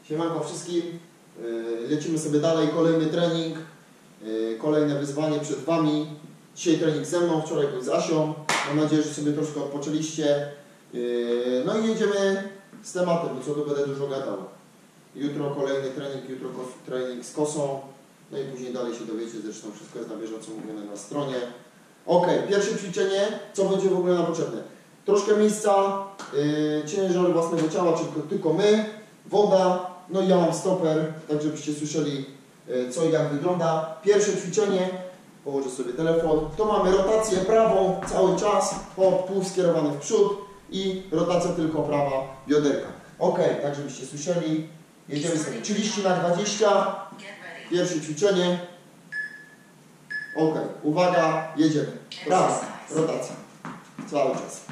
Siemanko wszystkim. Lecimy sobie dalej. Kolejny trening. Kolejne wyzwanie przed Wami. Dzisiaj trening ze mną, wczoraj był z Asią. Mam nadzieję, że sobie troszkę odpoczęliście. No i jedziemy z tematem, bo co tu będę dużo gadał. Jutro kolejny trening, jutro trening z kosą. No i później dalej się dowiecie, zresztą wszystko jest na bieżąco mówione na stronie. Ok, pierwsze ćwiczenie, co będzie w ogóle nam potrzebne? Troszkę miejsca, ciężar własnego ciała, czyli tylko my, woda, no i ja mam stoper, tak żebyście słyszeli co i jak wygląda. Pierwsze ćwiczenie, położę sobie telefon, to mamy rotację prawą cały czas, pół skierowany w przód i rotacja tylko prawa bioderka. Ok, tak żebyście słyszeli, jedziemy sobie 30×20, pierwsze ćwiczenie. Ok, uwaga, jedziemy. Prawa, rotacja, cały czas.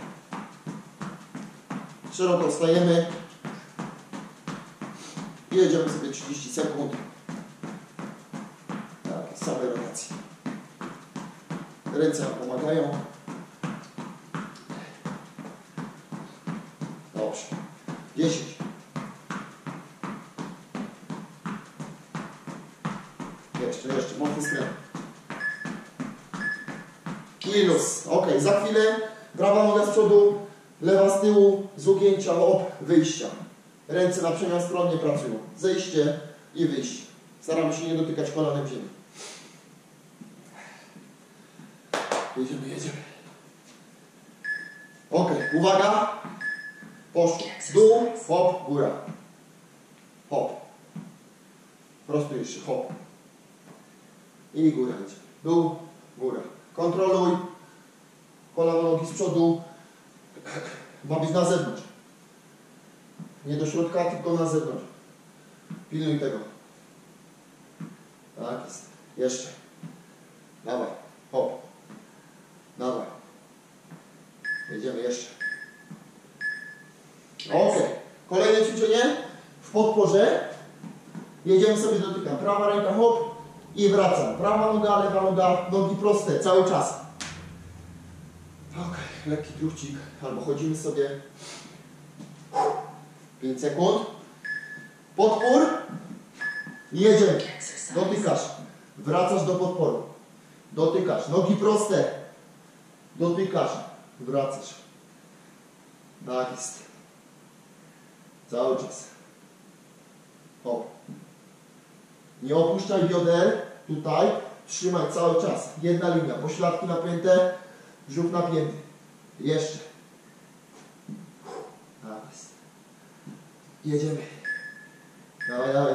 Szeroko wstajemy i jedziemy sobie 30 sekund. Tak, same rotacje. Ręce nam pomagają. Dobrze. 10. Jeszcze, mocny skręt. I luz. Ok, za chwilę prawa noga z przodu, lewa z tyłu, z ugięcia, wyjścia. Ręce na przemian stron nie pracują. Zejście i wyjście. Staramy się nie dotykać kolanem ziemi. Jedziemy. Ok, uwaga. Poszło. Dół, hop, góra. Hop. Prostujesz się, hop. I góra idzie. Dół, góra. Kontroluj. Kolano nogi z przodu. Ma być na zewnątrz. Nie do środka, tylko na zewnątrz. Pilnuj tego. Tak jest. Jeszcze. Dawaj. Hop. Dawaj. Jedziemy jeszcze. Ok. Kolejne ćwiczenie. W podporze. Jedziemy sobie, dotykam. Prawa ręka, hop. I wracam. Prawa noga, lewa noga. Nogi proste. Cały czas. Ok. Lekki truchcik. Albo chodzimy sobie. 5 sekund. Podpór. Jedziemy. Dotykasz. Wracasz do podporu. Dotykasz. Nogi proste. Dotykasz. Wracasz. Tak jest. Cały czas. O. Nie opuszczaj bioder. Tutaj. Trzymaj cały czas. Jedna linia. Pośladki napięte. Brzuch napięty. Jeszcze. Tak jest. Jedziemy. Dawaj.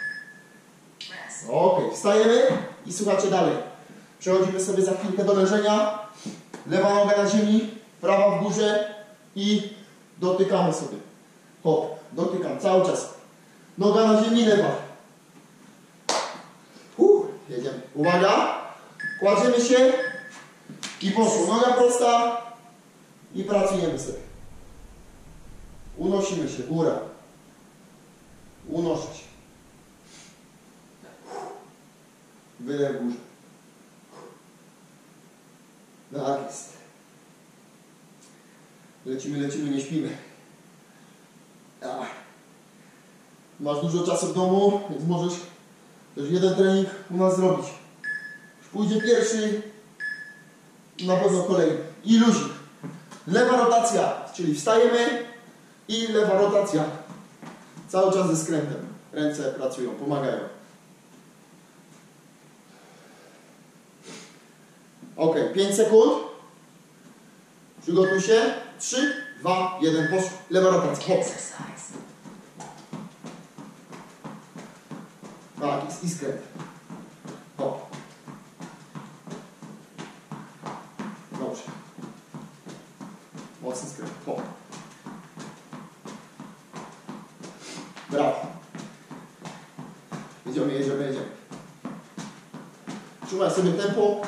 Ok, wstajemy i słuchajcie dalej. Przechodzimy sobie za chwilkę do leżenia. Lewa noga na ziemi, prawa w górze i dotykamy sobie. Hop, dotykam cały czas. Noga na ziemi, lewa. Jedziemy. Uwaga. Kładziemy się i poszło. Noga prosta i pracujemy sobie. Unosimy się, góra. Unoszę się. Wydech w górze. Tak jest. Lecimy, nie śpimy. Masz dużo czasu w domu, więc możesz też jeden trening u nas zrobić. Już pójdzie pierwszy, na pewno kolejny. I luzik. Lewa rotacja, czyli wstajemy i lewa rotacja. Cały czas ze skrętem. Ręce pracują, pomagają. Ok, 5 sekund. Przygotuj się. 3, 2, 1, poszło. Lewa rotacja. Hop. Tak jest. I skręt. Hop. Dobrze. Mocny skręt. Hop. Brawo. Jedziemy. Trzymaj sobie tempo.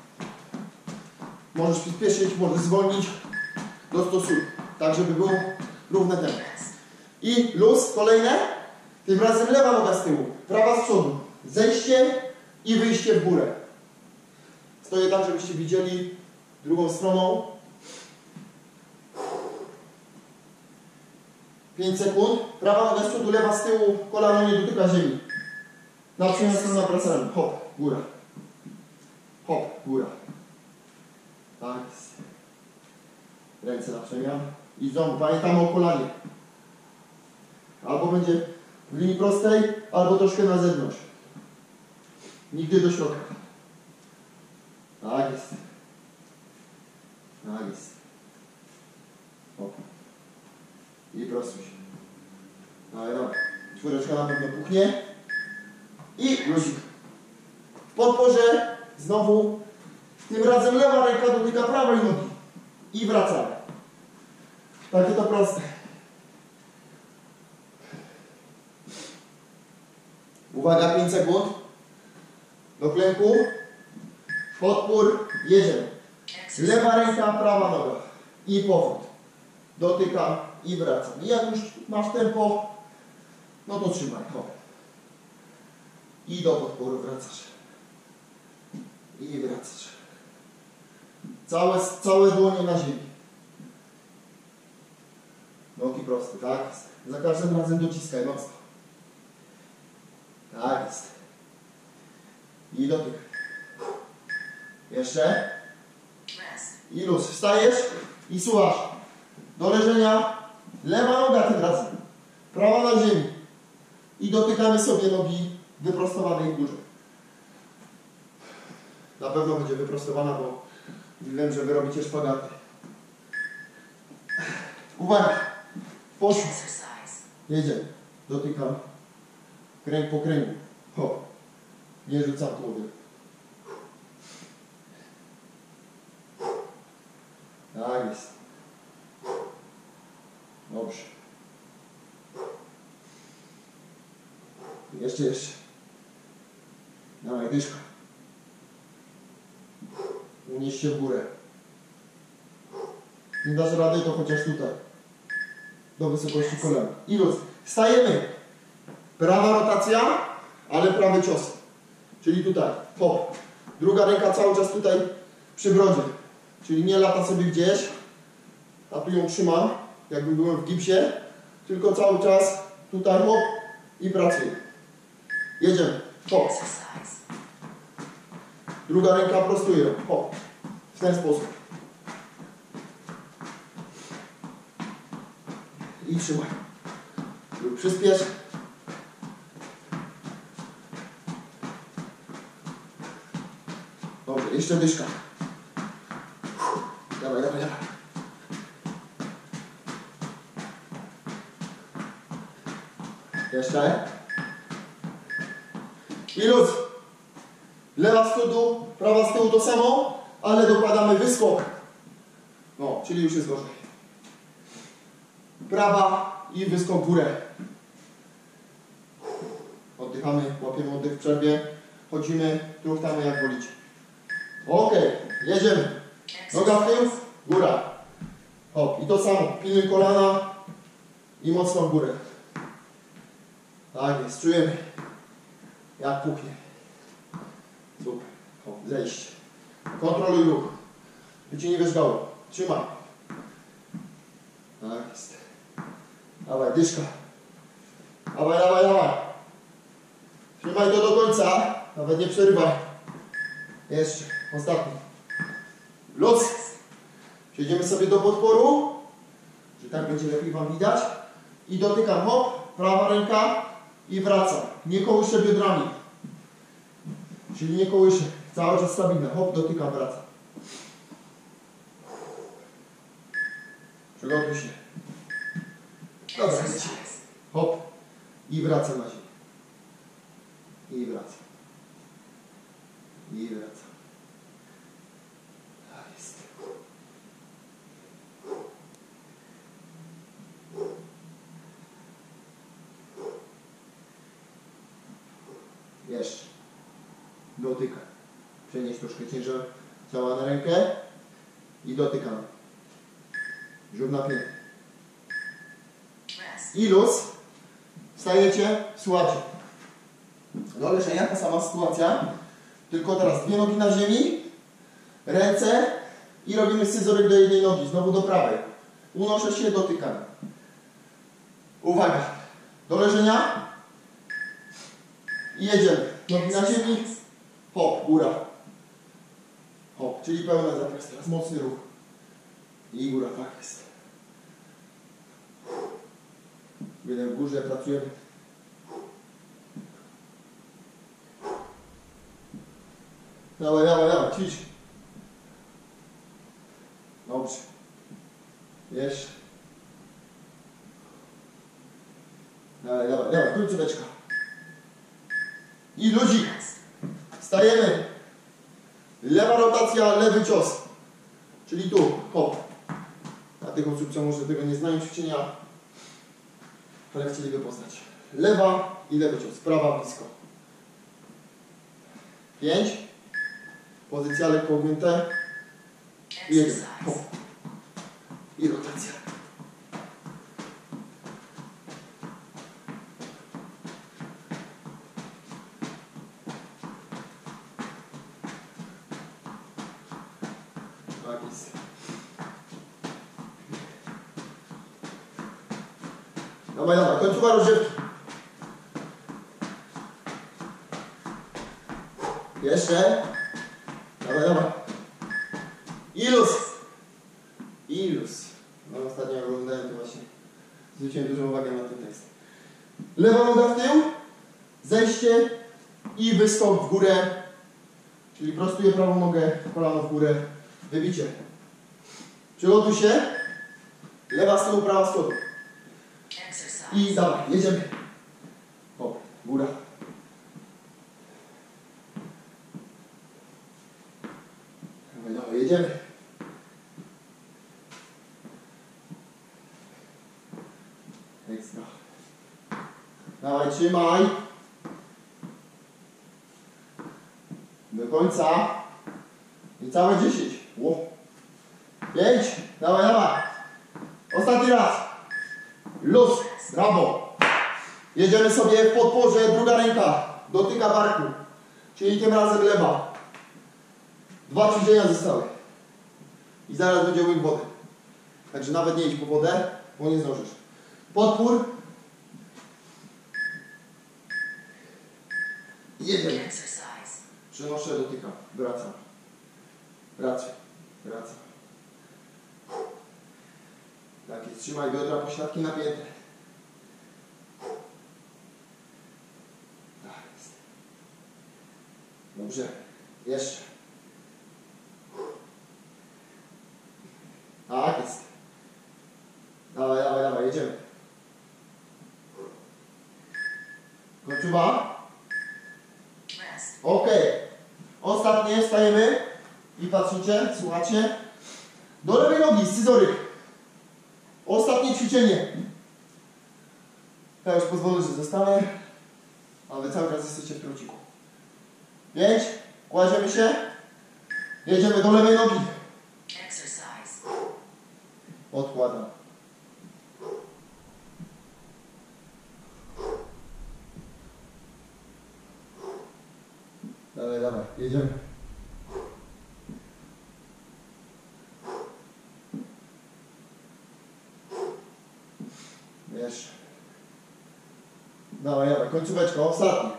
Możesz przyspieszyć, możesz zwolnić. Dostosuj. Tak, żeby było równe tempo. I luz. Kolejne. Tym razem lewa noga z tyłu. Prawa z przodu. Zejście i wyjście w górę. Stoję tak, żebyście widzieli drugą stroną. 5 sekund. Prawa noga z przodu, lewa z tyłu, kolano nie dotyka ziemi. Naprzemiast na pracami. Hop, góra. Hop, góra. Tak jest. Ręce na przemian. I znowu pamiętamy o kolanie. Albo będzie w linii prostej, albo troszkę na zewnątrz. Nigdy do środka. Tak jest. Tak jest. Hop. I prostuj się. Dawaj, dawaj. Czwóreczka na pewno puchnie. I luzik. W podporze znowu tym razem lewa ręka dotyka prawej nogi. I wracamy. Takie to proste. Uwaga, 5 sekund. Do klęku. Podpór. Jedziemy. Lewa ręka, prawa noga. I powrót. Dotykam i wracam. I jak już masz tempo, no to trzymaj. Hop. I do podporu wracasz. I wracasz. Całe dłonie na ziemi. Nogi proste, tak? Za każdym razem dociskaj mocno. Tak jest. I dotyk. Jeszcze. I luz. Wstajesz i słuchasz. Do leżenia. Lewa noga tym razem. Prawa na ziemi. I dotykamy sobie nogi wyprostowanej w górze. Na pewno będzie wyprostowana, bo wiem, że wy robicie szpagaty. Uwaga. Poszło. Jedziemy. Dotykam. Kręg po kręgu. Hop. Nie rzucam głowy. Tak jest. Dobrze. Jeszcze. Dawaj, dyszka. Unieś się w górę. Nie dasz rady, to chociaż tutaj. Do wysokości kolana. I luz. Stajemy. Prawa rotacja, ale prawy cios. Czyli tutaj. Hop. Druga ręka cały czas tutaj przy brodzie. Czyli nie lata sobie gdzieś. A tu ją trzymam, jakby byłem w gipsie. Tylko cały czas tutaj hop i pracuję. Jedziemy. Hop. Druga ręka prostuje. Hop. W ten sposób. I trzymaj. Lub przyspiesz. Dobrze, jeszcze dyszka. Dawaj. Jeszcze. I luz. Lewa z przodu, prawa z tyłu to samo, ale dokładamy wyskok. No, czyli już jest gorzej. Prawa i wyskok w górę. Oddychamy, łapiemy oddech w przerwie. Chodzimy, truchtamy jak wolicie. Ok, jedziemy. Noga w tył, góra. Hop, i to samo. Pilnuj kolana i mocno w górę. Tak jest, czujemy jak puchnie. Super. Hop, zejście. Kontroluj ruch. By ci nie wierzgało. Trzymaj. Tak jest. Dawaj, dyszka. Dawaj. Trzymaj to do końca. Nawet nie przerywaj. Jeszcze. Ostatni. Luz. Przejdziemy sobie do podporu. Że tak będzie lepiej wam widać. I dotykam. Hop. Prawa ręka. I wracam. Nie kołyszę biodrami. Czyli nie kołyszę. Cały czas stabilne. Hop, dotykam, wracam. Przygotuj się. Dobra, leci. Hop. I wracam na ziemię. I wracam. Tak jest. Jeszcze. Dotykam. Przenieś troszkę ciężar ciała na rękę. I dotykam. Żółw napięty. I luz. Wstajecie, słuchacie. Do leżenia ta sama sytuacja. Tylko teraz dwie nogi na ziemi. Ręce. I robimy scyzoryk do jednej nogi. Znowu do prawej. Unoszę się, dotykam. Uwaga. Do leżenia. I jedziemy. Nogi na ziemi. Hop, góra. Hop, czyli pełny zakres teraz. Mocny ruch. I góra, tak jest. Byle w górze pracujemy. Dawaj, dawaj, dawaj, ćwicz. Dobrze. Jeszcze. Dawaj, dawaj, dawaj, końcóweczka. I ludzik. Stajemy. Lewa rotacja, lewy cios. Czyli tu, hop. A tych osób, co może tego nie znają ćwiczenia, ale chcieliby poznać. Lewa i lewy cios. Prawa blisko. 5. Pozycja lekko ugnięte. I jedziemy. Hop. I rotacja. Tak jest. Dawaj, dawaj. Końcowa rozgrzewki. Jeszcze. Dawaj, dawaj. Ilus. Ilus. No ostatnio jak oglądałem, to właśnie zwróciłem dużą uwagę na ten tekst. Lewa noga w tył. Zejście i wystąp w górę. Czyli prostuję prawą nogę, kolano w górę. Wybicie. Przygotuj się. Lewa z tyłu, prawa z przodu. I dawaj, jedziemy. Hop, góra. Dawaj, dawaj, jedziemy. Ekstra. Dawaj, trzymaj. Do końca. I całe 10. Ło. 5. Dawaj, dawaj. Ostatni raz. Luz. Brawo. Jedziemy sobie w podporze, druga ręka. Dotyka barku. Czyli tym razem lewa. 2 ćwiczenia zostały. I zaraz będzie łyk wody. Także nawet nie idź po wodę, bo nie zdążysz. Podpór. Jedziemy. Przenoszę, dotykam. Wracam. Wracam. Wracam. Tak jest. Trzymaj biodra, pośladki napięte. Tak jest. Dobrze. Jeszcze. Tak jest. Dawaj, dawaj, dawaj. Jedziemy. Kończowa. Ok. Ostatnie. Stajemy. I patrzycie, słuchacie. Do lewej nogi, scyzoryk. Ostatnie ćwiczenie. Ja już pozwolę, że zostanę. Ale cały czas jesteście w trociku. 5. Kładziemy się. Jedziemy do lewej nogi. Odkładam. Dawaj, dawaj. Jedziemy. Jeszcze. Dawaj, dawaj. Końcóweczka. Ostatni.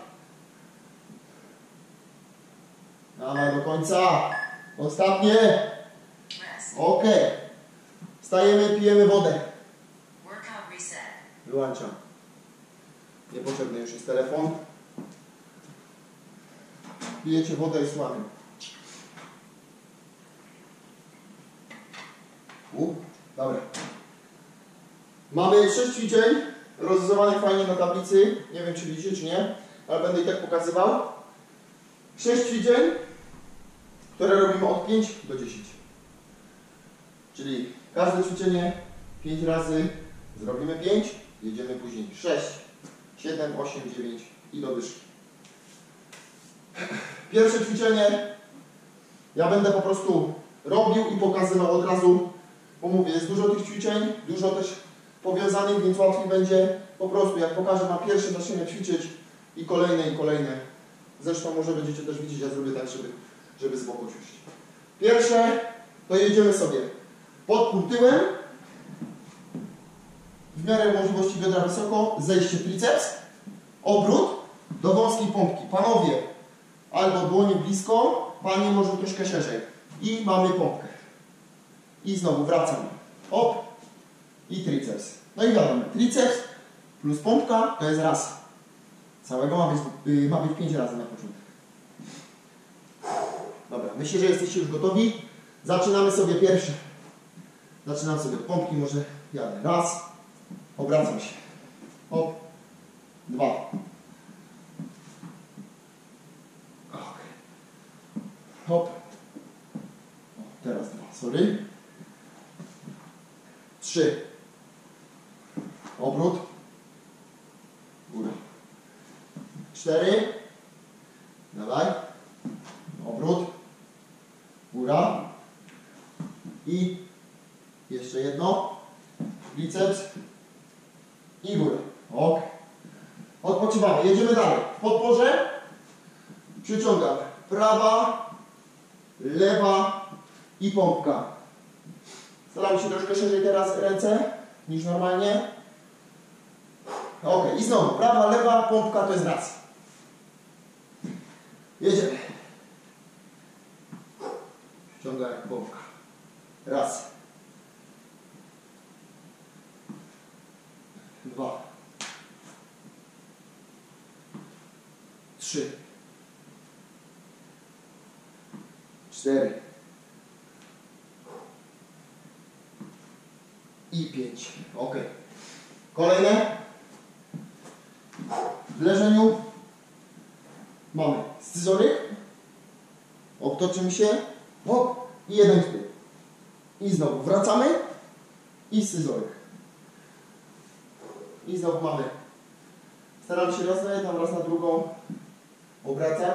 Dawaj do końca. Ostatnie. Ok. Wstajemy, pijemy wodę. Wyłączam. Niepotrzebny już jest telefon. Pijecie wodę i słuchamy. Dobra. Mamy 6 ćwiczeń rozrysowanych fajnie na tablicy. Nie wiem, czy widzicie, czy nie, ale będę i tak pokazywał. 6 ćwiczeń, które robimy od 5 do 10. Czyli każde ćwiczenie 5 razy, zrobimy 5, jedziemy później 6, 7, 8, 9 i do dyszki. Pierwsze ćwiczenie ja będę po prostu robił i pokazywał od razu, bo mówię, jest dużo tych ćwiczeń, dużo też powiązanych, więc łatwiej będzie po prostu, jak pokażę na pierwsze, zaczniemy ćwiczyć i kolejne. Zresztą może będziecie też widzieć, ja zrobię tak, żeby z boku ćwiczyć. Pierwsze to jedziemy sobie podpór tyłem, w miarę możliwości biodra wysoko, zejście triceps, obrót do wąskiej pompki. Panowie, albo dłonie blisko, panie może troszkę szerzej. I mamy pompkę. I znowu wracamy. Hop. I triceps. No i wiadomo, triceps plus pompka to jest raz. Całego ma być 5 razy na początek. Dobra, myślę, że jesteście już gotowi. Zaczynamy sobie pierwszy. Zaczynam sobie od pompki, może jadę. Raz. Obracam się. Hop. 2. Hop. O, teraz 2, sorry. 3. Obrót. Góra. 4. Dawaj. Obrót. Góra. I jeszcze jedno. Biceps. I góra. Ok. Odpoczywamy. Jedziemy dalej. W podporze przyciągam. Prawa, lewa i pompka. Staram się troszkę szerzej teraz ręce niż normalnie. Ok. I znowu. Prawa, lewa, pompka to jest raz. Jedziemy. Ściągam jak pompka. Raz. 2. 3. 4. I 5. Ok. Kolejne. W leżeniu mamy scyzoryk. Obtoczymy się. Hop. I jeden w tył. I znowu wracamy. I scyzoryk. I znowu mamy. Staram się raz na jedną, raz na drugą obracać.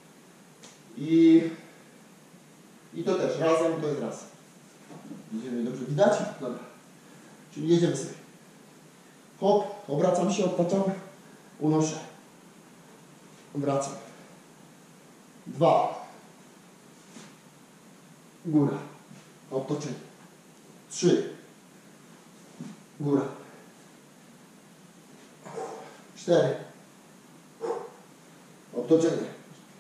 I to też razem, to jest raz. Idziemy, dobrze widać? Dobra. Czyli jedziemy sobie. Hop, obracam się, odtaczam, unoszę. Wracam. 2. Góra. Obtoczenie. 3. Góra. 4. Obtoczenie.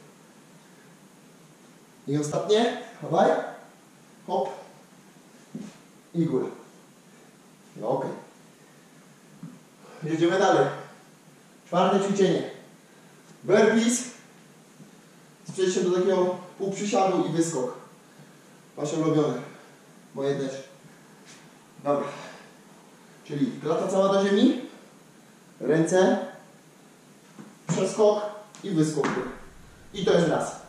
I ostatnie. Dawaj. Hop. I góra. No ok. Jedziemy dalej. Czwarte ćwiczenie. Burpees. Z przejściem do takiego półprzysiadu i wyskok. Wasze ulubione. Moje też. Dobra. Czyli klata cała do ziemi. Ręce. Przeskok i wyskok. I to jest raz.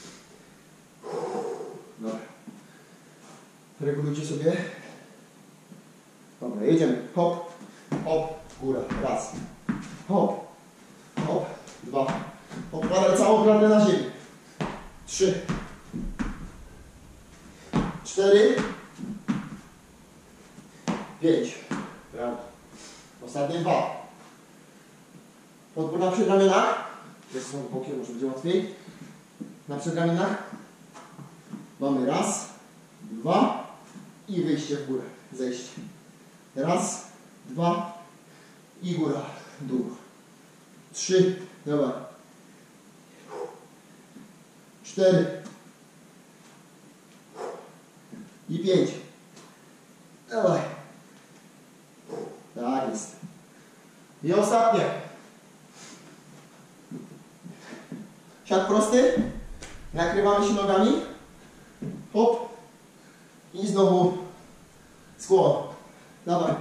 Dobra. Regulujcie sobie. Dobra, jedziemy. Hop, hop, góra. Raz. Hop, hop, 2. Odkładaj całą klatę na ziemię. 3. 4. 5. Brawo. Ostatnie 2. Podpór na przedramionach. Jest znowu bokiem, może będzie łatwiej. Na przedramionach. Mamy raz, 2 i wyjście w górę. Zejście. Raz, 2 i góra, dół. 3, dobra. 4 i 5. Dawaj. Tak jest. I ostatnie. Siad prosty. Nakrywamy się nogami. Hop. I znowu skłon. Dawaj.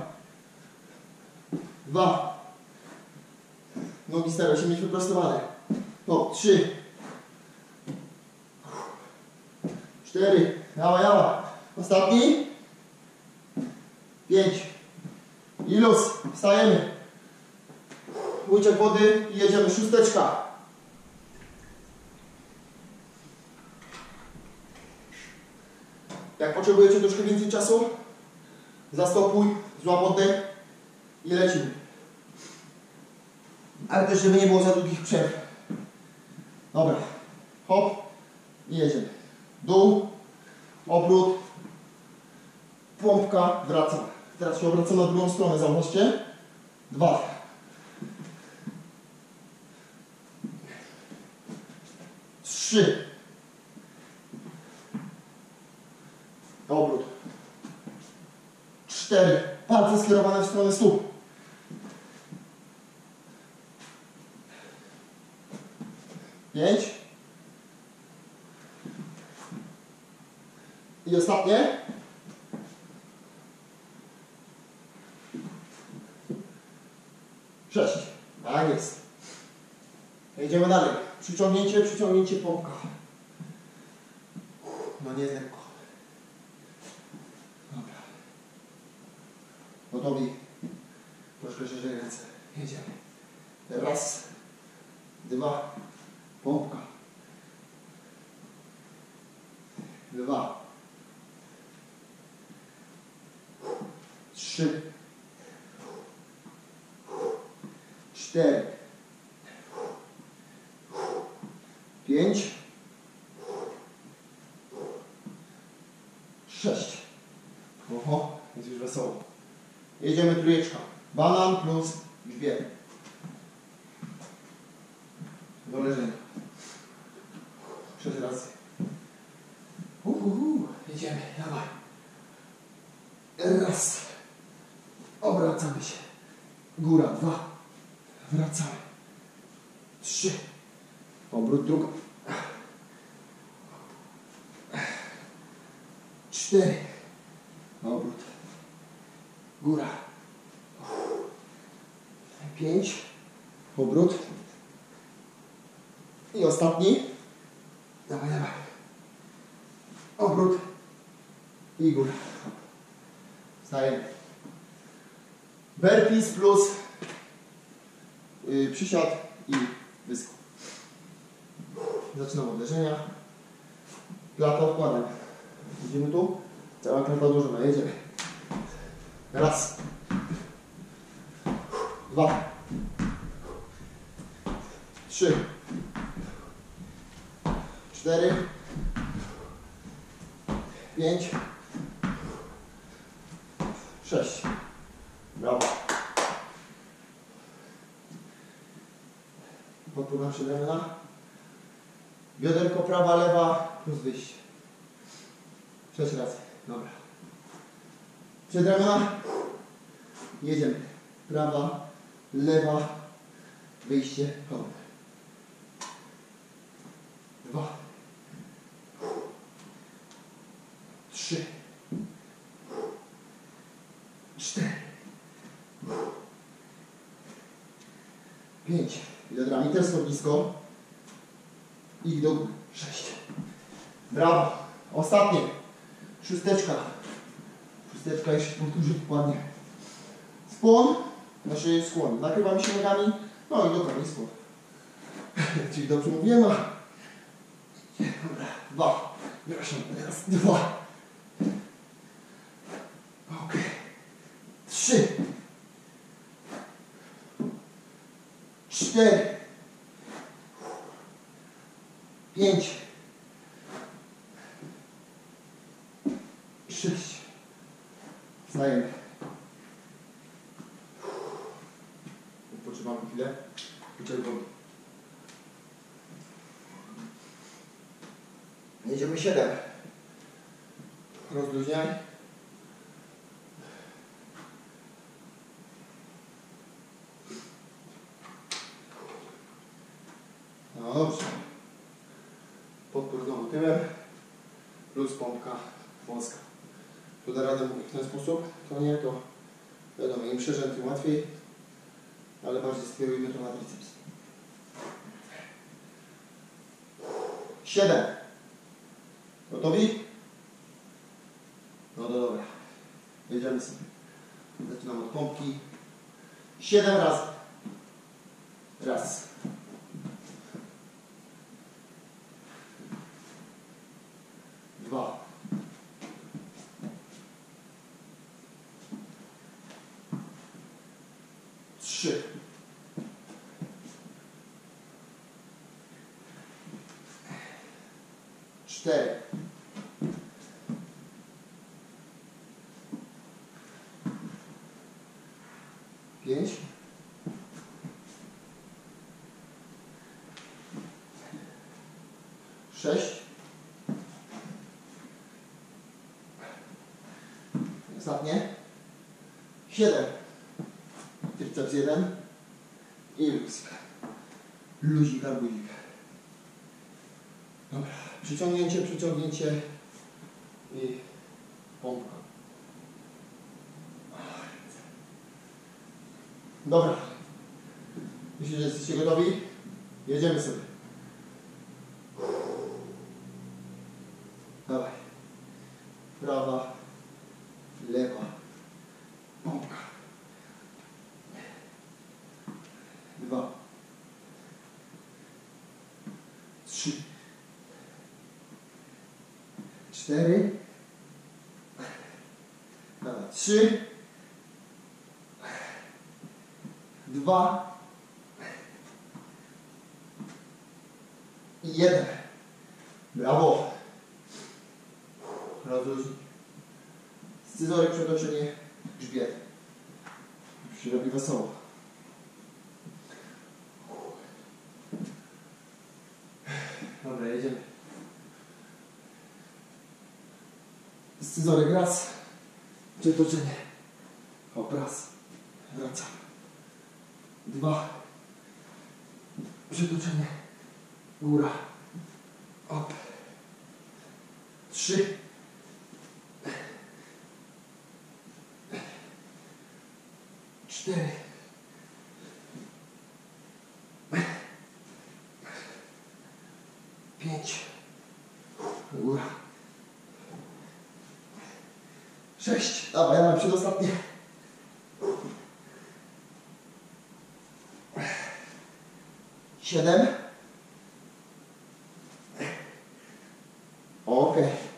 2. Nogi staraj się mieć wyprostowane. Hop. 3. 4. Dawaj, dawaj. Ostatni. 5. I luz. Wstajemy. Łyczek wody i jedziemy. 6. Jak potrzebujecie troszkę więcej czasu, zastopuj, złap oddech i lecimy. Ale też, żeby nie było za długich przerw. Dobra. Hop i jedziemy. Dół, obrót, pompka, wracam. Teraz się obracam na drugą stronę, zauważcie. 2. 3. Obrót. 4. Palce skierowane w stronę stóp. 5. I ostatnie. 6. Tak jest. Idziemy dalej. Przyciągnięcie pompka. No nie jest lekko. Dobra. Gotowi. Troszkę szerzej ręce. Jedziemy. Raz. 2. Pompka. 2. 3. 4. 5. 6. Oho, jest już wesoło. Jedziemy trójeczka. Banan plus grzbiet. Do leżenia. 6 razy. Jedziemy, dawaj. Raz. Obracamy się. Góra, 2. Wracamy. 3. Obrót druga. 4. Obrót. Góra. 5. Obrót. I ostatni. Dawaj, dawaj. Obrót. I góra. Wstajemy. Burpees plus przysiad i wyskok. Zaczynamy od leżenia. Klata odkładem. Idziemy tu. Cała klata odłożona. Jedziemy. Raz. 2. 3. 4. 5. 6. Brawo. Podpływam się ramiona. Bioderko prawa, lewa plus wyjście. 6 razy. Dobra. Przed ramiona. Jedziemy. Prawa, lewa, wyjście, kolana. 2. 3. 4. 5. Biodrami też są blisko. I do góry. 6. Brawo. Ostatnie. Szósteczka. Szósteczka jeszcze powtórzę dokładnie. Skłon. Znaczy skłon. Nakrywamy się nogami. No i nogami skłon. Czyli dobrze mówiłem. Dobra. 2. Proszę. Teraz 2. Ok. 3. 4. 5. 6. Wstajemy. Odpoczywamy chwilę. Wyciągamy. Jedziemy 7. Rozluźniaj. No dobrze. Podpór znowu tyłem. Plus pompka wąska. Tu da radę mówić w ten sposób. To nie, to wiadomo, im szerzej, tym łatwiej. Ale bardziej skierujmy to na triceps. 7. Gotowi? No to dobra. Jedziemy sobie. Zaczynamy od pompki. 7 razy. Raz. 2. 3. 4. 5. 6. Ostatnie. 7. Triceps 1. I luz. Luzik, arbuzik. Dobra. Przyciągnięcie, przyciągnięcie i pompka. Dobra. Myślę, że jesteście gotowi? Jedziemy sobie. Dawaj. Prawa, lewa, pompka. 2, 3, 4. Dawaj. 3, 2 i 1. Brawo. Rozluźnij. Scyzoryk, przetoczenie grzbietu. Już się robi wesoło. Dobra, jedziemy. Scyzoryk raz. Przetoczenie. Hop, raz. Wracam. 2. Przetoczenie. Góra. Hop. 3. 4. 5. Góra. 6. Dawaj, ja mam przedostatnie. 7. Ok.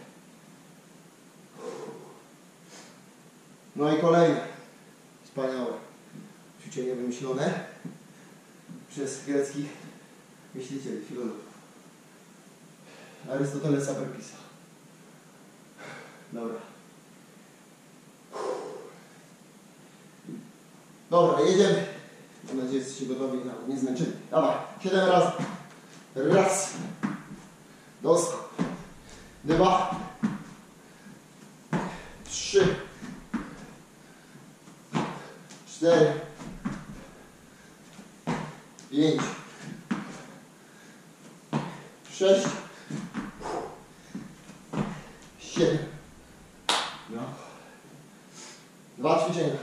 No i kolejne. Wspaniałe. Ćwiczenie wymyślone przez greckich myślicieli, filozofów. Arystotelesa Perpisa. Dobra. Dobra, jedziemy. Mam nadzieję, że jesteście gotowi na nie zmęczyli. Dawaj, 7 razy. Raz. Doskok. 2. 3. 4. 5. 6. 7. No. 2 ćwiczenia.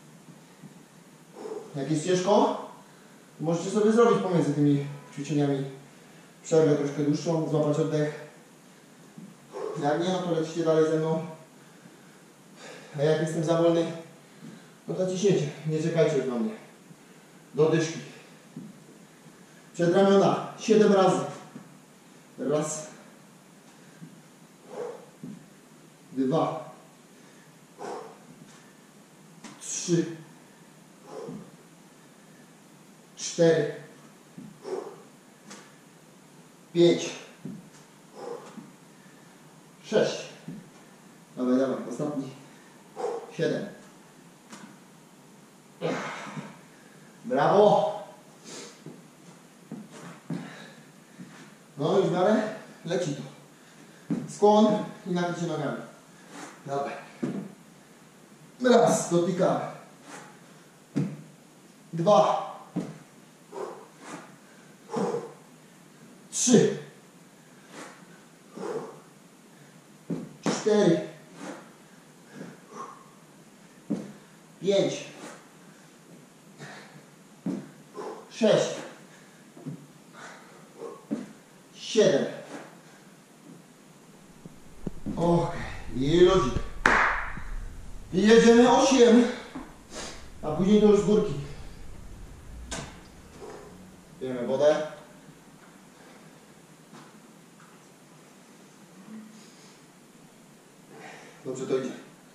Jak jest ciężko, możecie sobie zrobić pomiędzy tymi ćwiczeniami przerwę troszkę dłuższą, złapać oddech. Jak nie, no to lecicie dalej ze mną. A jak jestem za wolny, no to ciśniecie. Nie czekajcie już na mnie. Do dyszki. Przed ramiona. 7 razy. Raz. 2. 3. 4. 5. 6. Dawaj, dawaj. Ostatni. 7. Brawo. No i w miarę leci to. Skłon i nakrycie nogami. Dawaj. Raz, dotykamy. 2. 3. 4. 5. 6. 7. Ok. I ludzik. I jedziemy 8. A później to już z górki. Pijemy wodę. Dobrze to idzie.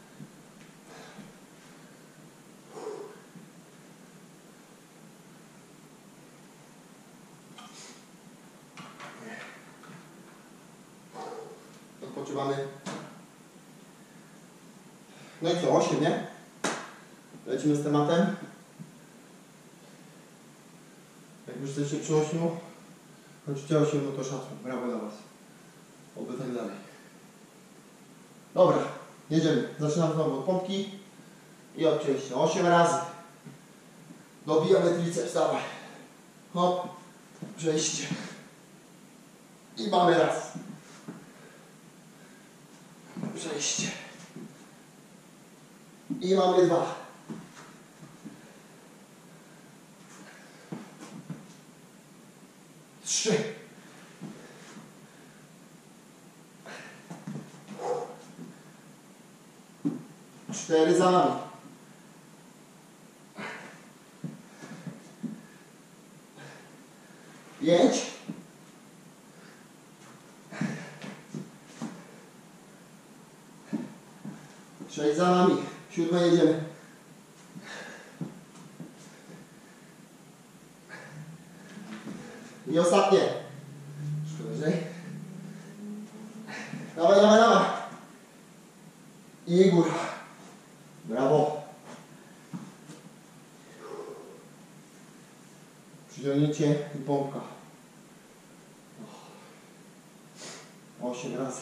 Odpoczywamy. No i co? 8, nie? Lecimy z tematem. Jak już jesteście przy 8, choćcie 8, no to szacun. Brawo dla Was. Oby tak dalej. Dobra, jedziemy. Zaczynam znowu od pompki i od przejścia. 8 razy. Dobijamy triceps, dawaj. Hop, przejście. I mamy raz. Przejście. I mamy 2. 3. 4 za nami. 5. 6 za nami. 7 jedziemy. 'I ostatnie. Wyżej. Dawaj, dawaj, dawaj. I góra. Brawo. Przyciągnięcie i pompka. 8 razy.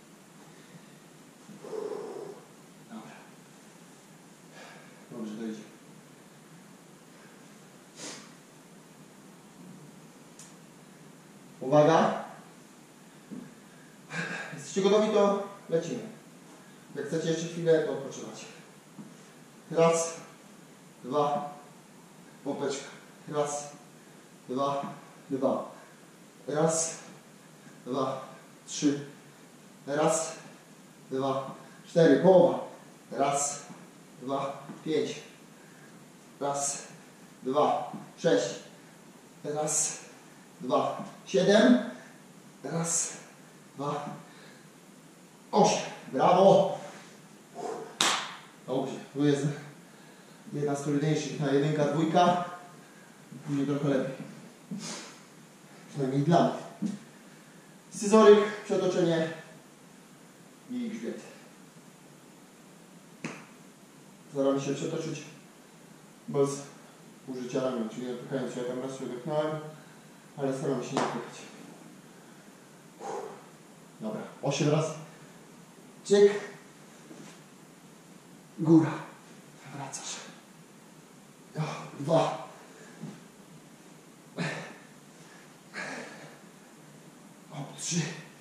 Dobra. Dobrze, to idzie. Uwaga. Jesteście gotowi, to lecimy. Jak chcecie jeszcze chwilę, to odpoczywać. Raz, 2, pompeczka. Raz, 2, 2. Raz, 2, 3. Raz, 2, 4. Połowa. Raz, 2, 5. Raz, 2, 6. Raz, 2, 7. Raz, 2, 8. Brawo! Dobrze, tu jest jedna z trudniejszych. Ta 1, 2. Później trochę lepiej. Przynajmniej dla mnie. Scyzoryk, przetoczenie i grzbiet. Staramy się przetoczyć bez użycia ramion, czyli nie dotykając się. Ja tam raz się dotknąłem, ale staramy się nie dotykać. Dobra, 8 razy. Cyk. Góra. Wracasz. 2. 3.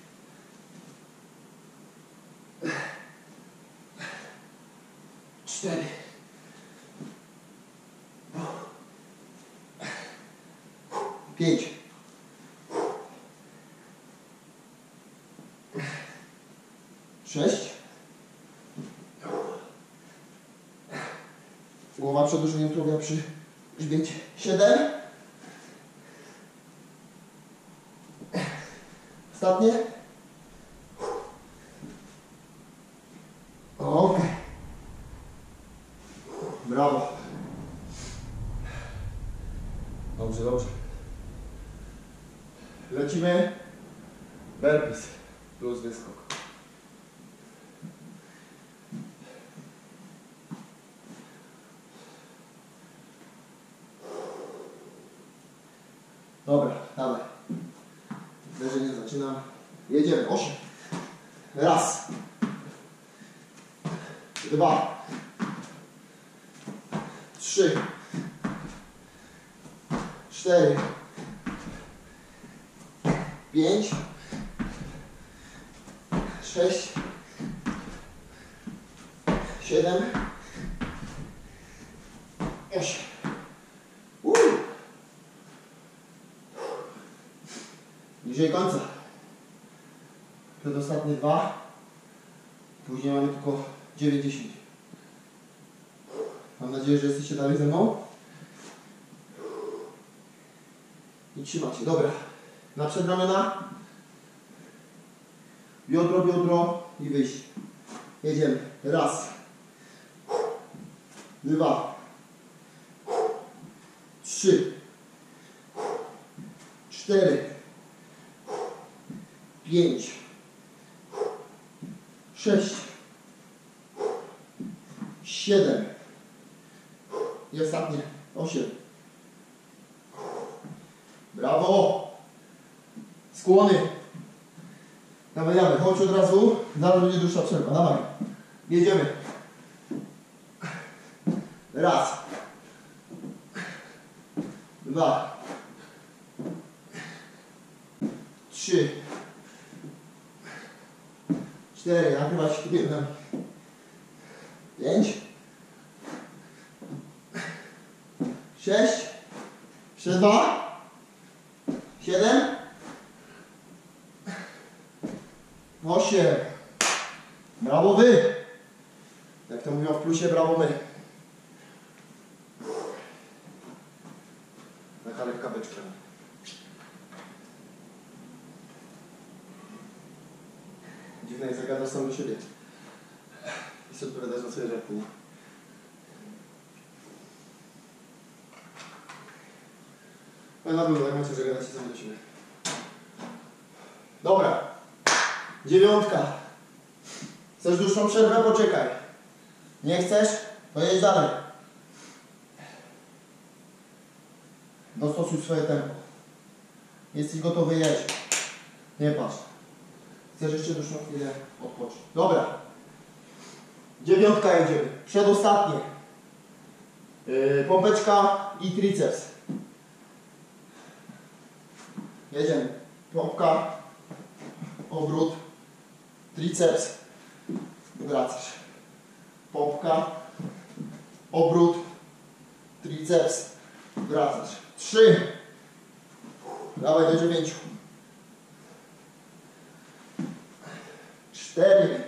4. 5. 6. Głowa przedłużeniem tułowia przy grzbiecie. 7. Ostatnie. Ok. Brawo. Dobrze, dobrze. Lecimy. Burpees plus wyskok. Dobra, dawaj. Uderzenie zaczyna. Jedziemy. 8. Raz. 2. 3. 4. 5. 6. 7. 8. Bliżej końca. Przedostatnie 2. Później mamy tylko 9-10. Mam nadzieję, że jesteście dalej ze mną. I trzymacie. Dobra. Na przedramiona. Biodro, biodro i wyjść. Jedziemy. Raz. 2. 3. 4. 5. 6. 7. I ostatnie. 8. Brawo! Skłony. Dawaj, dawaj, chodź od razu. Zaraz będzie dłuższa przerwa. Dawaj. Jedziemy. Raz. 2. 3. 4. Nakrywać 1. 5. 6. Jeszcze 2. 7. 8. Brawo wy. Jak to mówią w plusie, brawo my. Taka lekka beczka. Dziwne jak zagadasz sam do siebie. I sobie odpowiadasz na swoje żarty. Ale na pewno tak macie, że gadacie sami do siebie. Dobra. 9. Chcesz dłuższą przerwę? Poczekaj. Nie chcesz? To jedź dalej. Dostosuj swoje tempo. Jesteś gotowy, jedź. Nie patrz. Chcesz jeszcze dłuższą chwilę odpocząć. Dobra. 9 jedziemy. Przedostatnie. Pompeczka i triceps. Jedziemy. Pompka, obrót, triceps, wracasz. Pompka, obrót, triceps, wracasz. 3. Dawaj do 9. 4.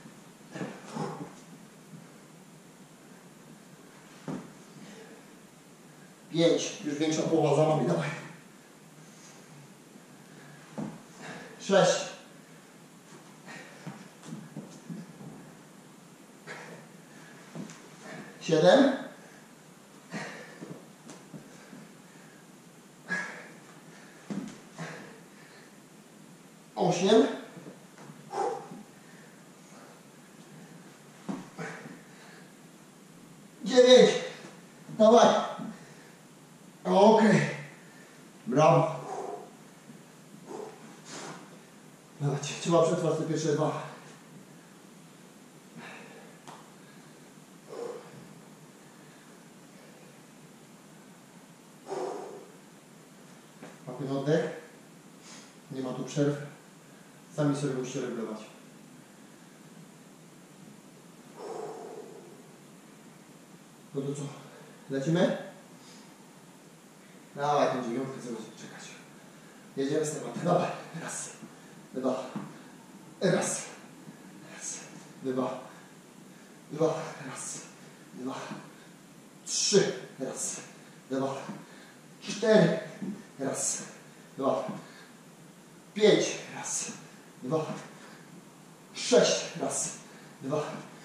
5. Już większa połowa za nami, dawaj. 6. 7. 8. 9. Dawaj. Okej. Brawo. Dawajcie, trzeba przetrwać te pierwsze 2. Łapy oddech. Nie ma tu przerw. Sami sobie musicie regulować. No to co? Lecimy? Dawaj tą 9, co będziemy czekać. Jedziemy z tematem. Dobra. Raz. 2. Raz. Raz. 2. 2. Raz. 2. 3. Raz. 2. 4. Raz. 2. 5. Raz. 2. 6. Raz. 2.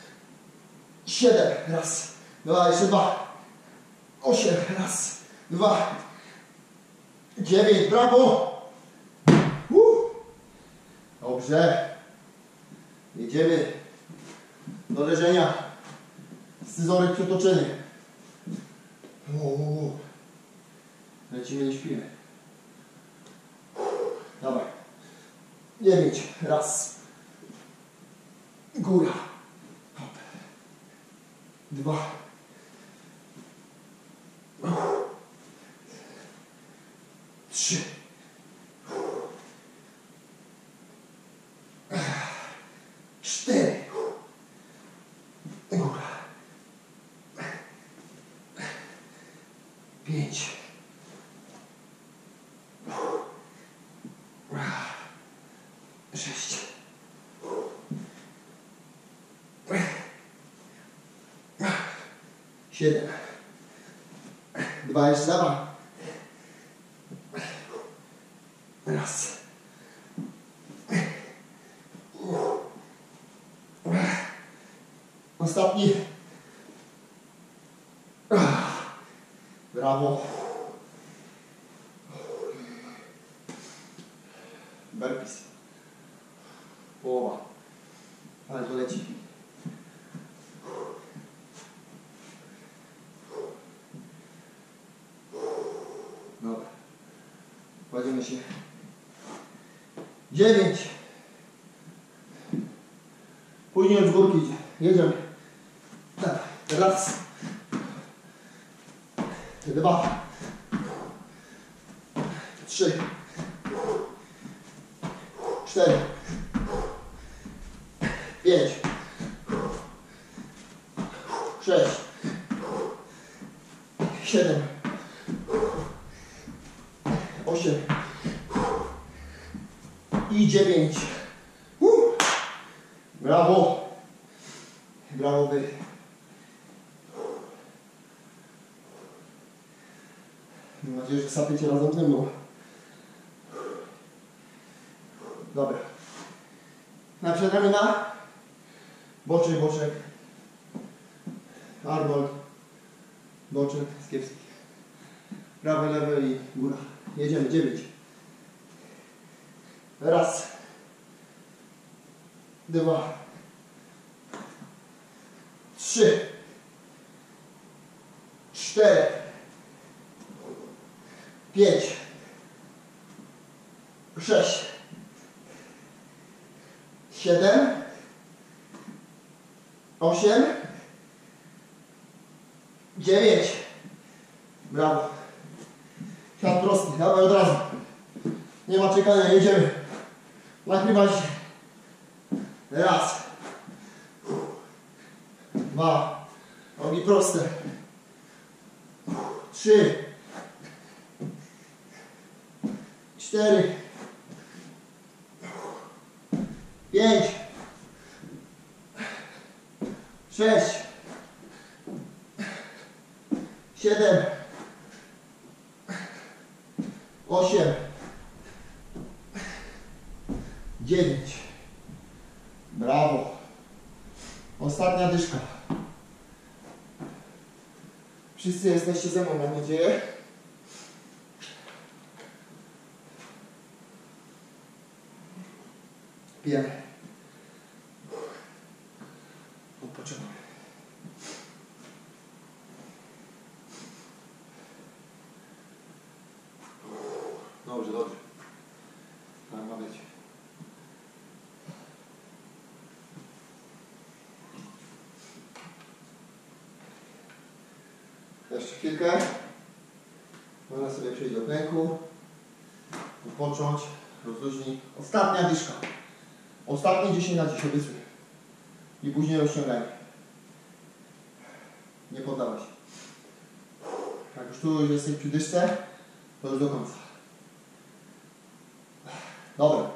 7. Raz. 2. Jeszcze 2. 8. Raz. 2. 9. Brawo. Dobrze. Jedziemy do leżenia. Scyzoryk przetoczenie. Lecimy, nie śpimy. Dawaj. 9. Raz. Góra. Hop. 2. 3. 4. Góra. 5. 6. 7. 2 jeszcze dawaj. Raz. Ostatni. Brawo. Burpees. Połowa. Ale to leci. Dobra. Kładziemy się. 9. Później z górki idzie. Jedziemy. Tak. Raz. 2. 3. 4. 5. 6. 7. 8. I 9. Brawo. Brawo wy. Mam nadzieję, że sapiecie razem ze mną. Dobra. Na przedramiona. Boczek, boczek. Arnold. Boczek, Skiewski. Prawe, lewe i góra. Jedziemy. 9. Raz. 2. 3. 4. 5. 6. 7. 8. 9. Brawo. Siad prosty, dawaj od razu. Nie ma czekania, jedziemy. Nakrywaj się. Raz. 2. Nogi proste. 3. 4. 5. 6. 7. 8. 9. Brawo. Ostatnia dyszka. Wszyscy jesteście ze mną, mam nadzieję. Pijemy. Odpoczynamy. Dobrze, dobrze. Tak ma być. Jeszcze chwilkę. Można sobie przejść do klęku. Odpocząć. Rozluźnij. Ostatnia dyszka. Ostatnie 10 na 10 obiecuję. I później rozciąganie. Nie poddawaj się. Jak już tu jesteś przy dyszce, to już do końca. Dobra.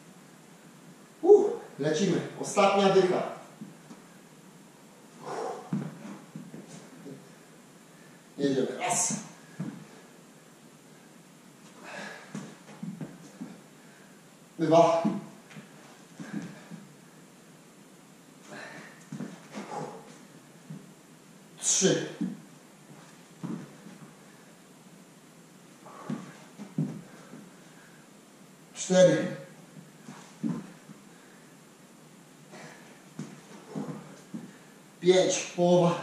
Lecimy. Ostatnia dycha. Jedziemy. Raz. 2. 3. 4. 5. Połowa.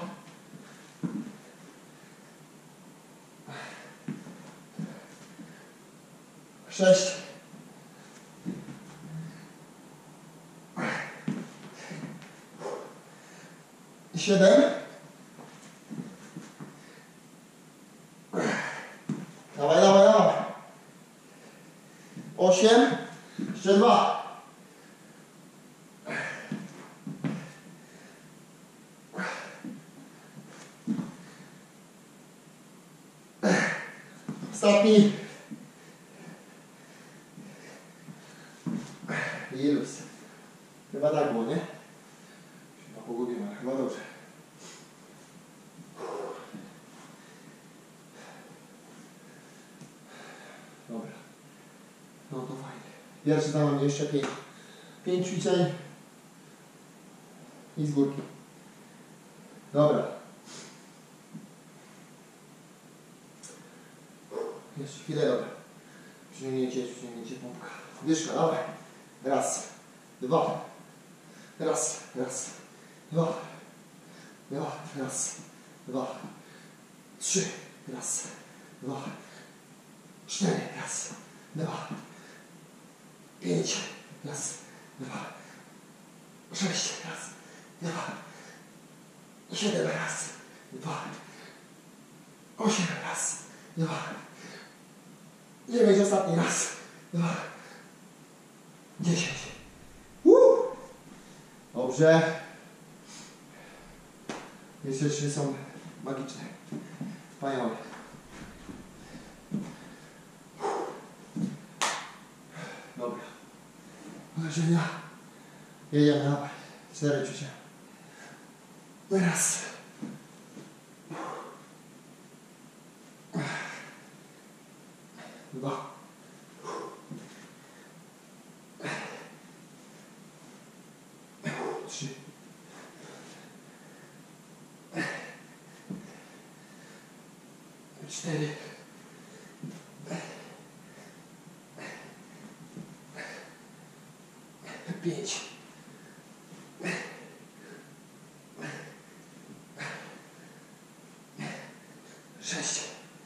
6. 7. Dawaj, dawaj, dawaj. 8. Jeszcze 2. Ostatni. I luz. Chyba tak było, nie? Chyba pogubiłem, ale chyba dobrze. Dobra. No to fajnie. Pierwszy tam mam jeszcze 5 ćwiczeń. I z górki. Dobra. Jeszcze chwilę, dobra. Przyciągnięcie pompka. Dyszka, dawaj. Raz, 2. Raz, 2. Raz, 2. 3. Raz, 2. 4. Raz, 2. 5. Raz, 2. 6. Raz, 2, 7 raz, 2, 8 raz, 2, 9 ostatni raz, 2, 10. Dobrze. Jeszcze 3 są magiczne. Wspaniałe. Dobra. Uderzenia. Jedziemy na 4 ćwiczenia. Raz. 2. 3. 4. 5. 6.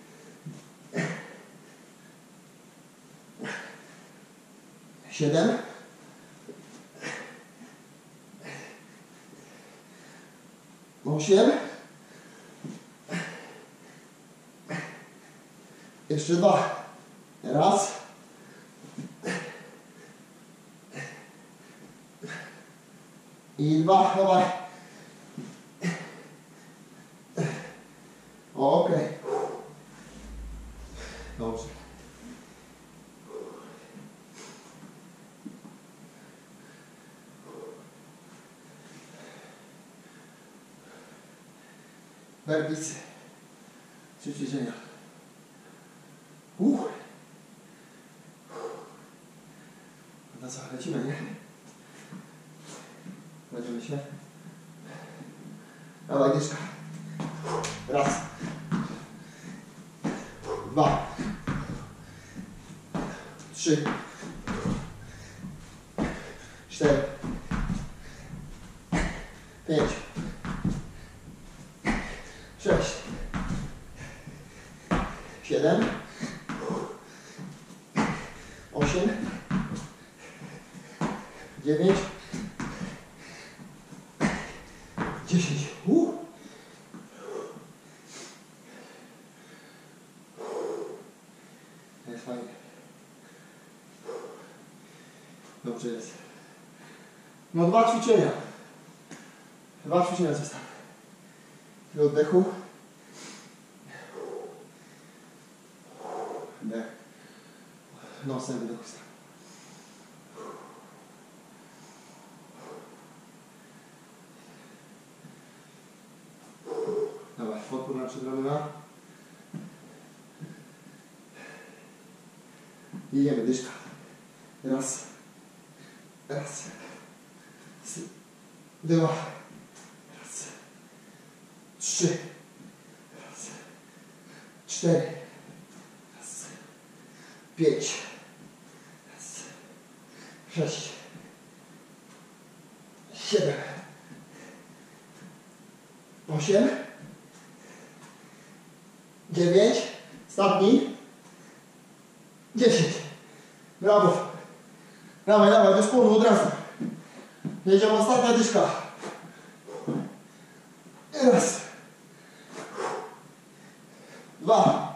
7. 8. Jeszcze 2. Raz. I 2. Dawaj. Okej. Dobrze. Berbicy. 3 ćwiczenia. No co, lecimy, nie? Kładziemy się. Dawaj, dyszka. Raz. 2. 3. 4. 5. 6. 7. 8. 9. 10. Jest fajnie. Dobrze jest. No 2 ćwiczenia. 2 ćwiczenia zostały. Do oddechu. Wdech. Nosem wydech. Dawaj, podpór na przedramiona. I jemy dyszka. Raz. Raz. 2. Raz. 3. Raz. 4. Raz. 5. Raz. 6. 7. 8. 9. Ostatni. 10. Brawo. Dawaj, dawaj, do spłodu od razu. Jedziemy, ostatnia dyszka. Raz. 2.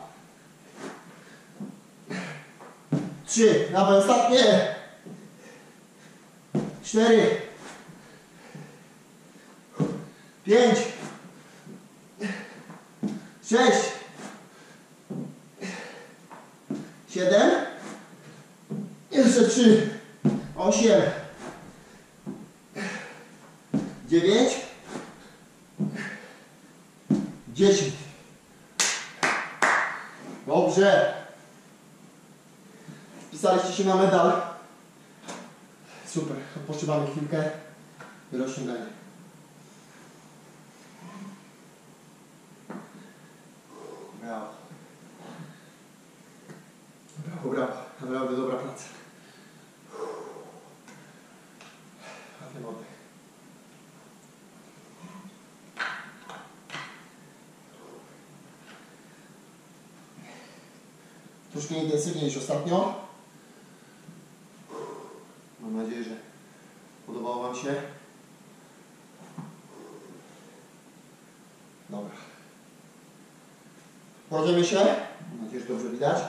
3. Dawaj, ostatnie. 4. 5. 6. 7. Jeszcze 3. 8. 9. 10. Dobrze. Wpisaliście się na medal. Super. Odpoczywamy chwilkę i rozciąganie. Brawo. Brawo, brawo. Naprawdę dobra praca. Ładny oddech. Troszkę intensywniej niż ostatnio. Mam nadzieję, że podobało Wam się. Dobra. Kładziemy się. Mam nadzieję, że dobrze widać.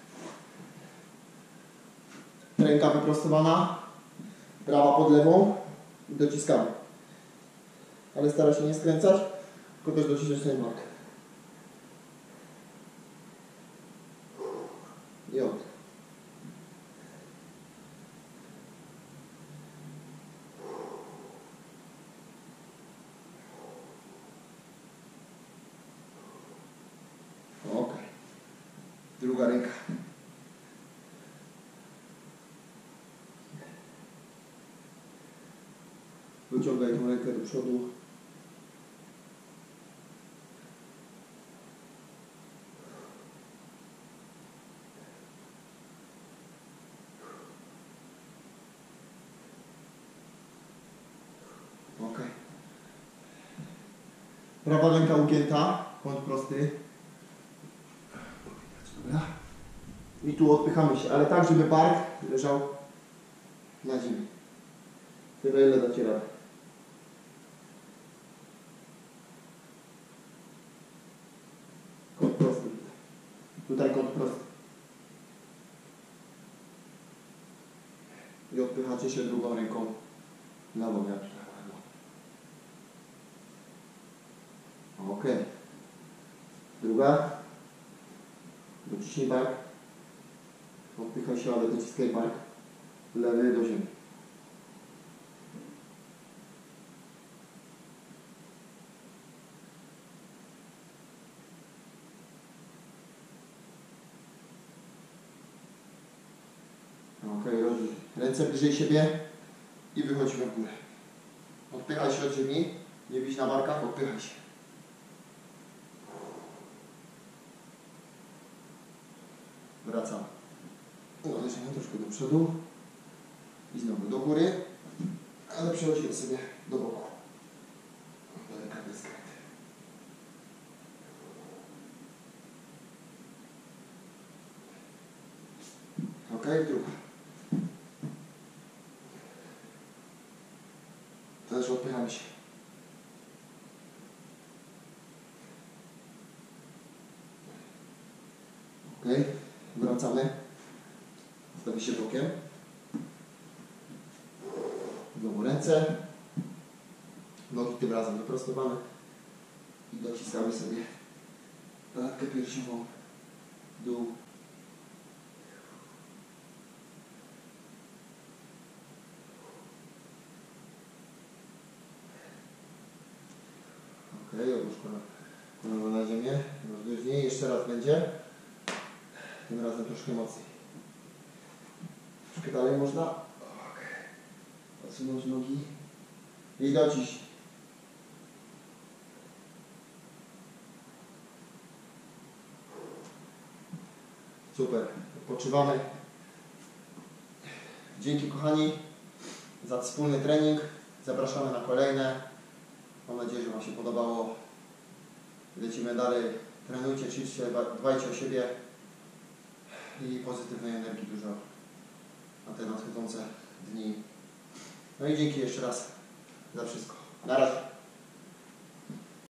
Ręka wyprostowana. Prawa pod lewą. I dociskamy. Ale stara się nie skręcać, tylko też docisnąć ten bark. I oddech. Ok. Druga ręka. Wyciągaj tą rękę do przodu. Ok. Prawa ręka ugięta, kąt prosty. Dobra. I tu odpychamy się, ale tak, żeby bark leżał na ziemi. Tyle, ile dacie radę. Kąt prosty. Tutaj kąt prosty. I odpychacie się drugą ręką lewą, jak lewą. Ok. Druga. Dociśnij bark. Odpychaj się, ale dociskaj bark. Lewy do ziemi. Ok, ręce bliżej siebie i wychodzimy w górę. Odpychaj się od ziemi, nie bić na barkach, odpychaj się. Wracamy. Uderzamy troszkę do przodu i znowu do góry, ale przechodzimy sobie do boku. Delikatny skręt. Ok, druga. Też odpychamy się. Ok, wracamy. Stawi się bokiem. Znowu ręce. Nogi tym razem wyprostowane. I dociskamy sobie klatkę piersiową, dół. Ok, odłóż kolano na ziemię. Rozluźnij, jeszcze raz będzie. Tym razem troszkę mocniej. Troszkę dalej można. Ok. Odsunąć nogi. I dociśnij. Super. Odpoczywamy. Dzięki kochani za wspólny trening. Zapraszamy na kolejne. Mam nadzieję, że Wam się podobało. Lecimy dalej. Trenujcie, ćwiczcie, dbajcie o siebie i pozytywnej energii dużo na te nadchodzące dni. No i dzięki jeszcze raz za wszystko. Na razie.